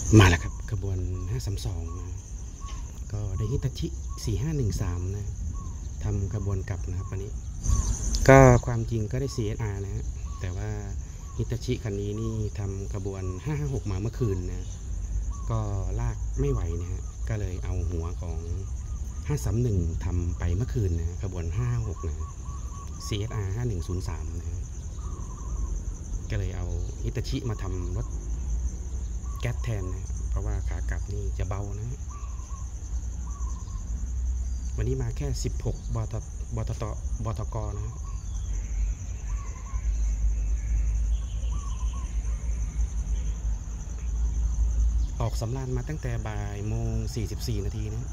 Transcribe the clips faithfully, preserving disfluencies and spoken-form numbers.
มาแล้วครับขบวนห้าสามสองนะก็ได้ฮิตาชิสี่ห้าหนึ่งสามนะทำขบวนกลับนะครับวันนี้ก็ความจริงก็ได้ ซี เอส อาร์ นะฮะแต่ว่าฮิตาชิคันนี้นี่ทำขบวนห้าห้าหกมาเมื่อคืนนะก็ลากไม่ไหวนะฮะก็เลยเอาหัวของห้าสามหนึ่งทำไปเมื่อคืนนะขบวนห้าห้าหกนะ ซี เอส อาร์ ห้าหนึ่งศูนย์สามนะก็เลยเอาฮิตาชิมาทำรถแก๊สแทนนะเพราะว่าขากลับนี่จะเบานะวันนี้มาแค่สิบหกบตบตบตกนะออกสำราญมาตั้งแต่บ่ายโมงสี่สิบสี่นาทีนะ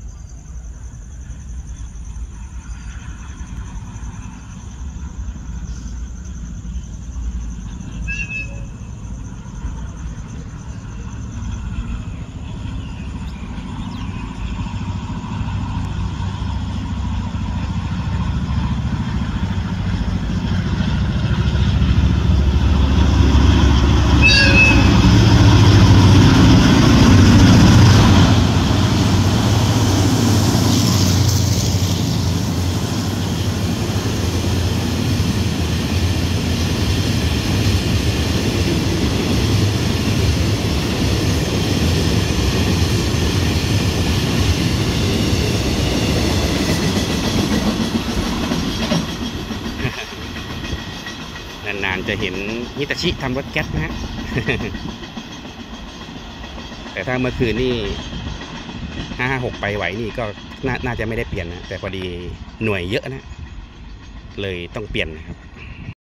นานๆจะเห็นฮิตาชิทำรถแก๊สนะฮะ แต่ถ้าเมื่อคืนนี่ห้าห้าหกไปไหวนี่ก็น่าจะไม่ได้เปลี่ยนนะแต่พอดีหน่วยเยอะนะเลยต้องเปลี่ยนนะครับ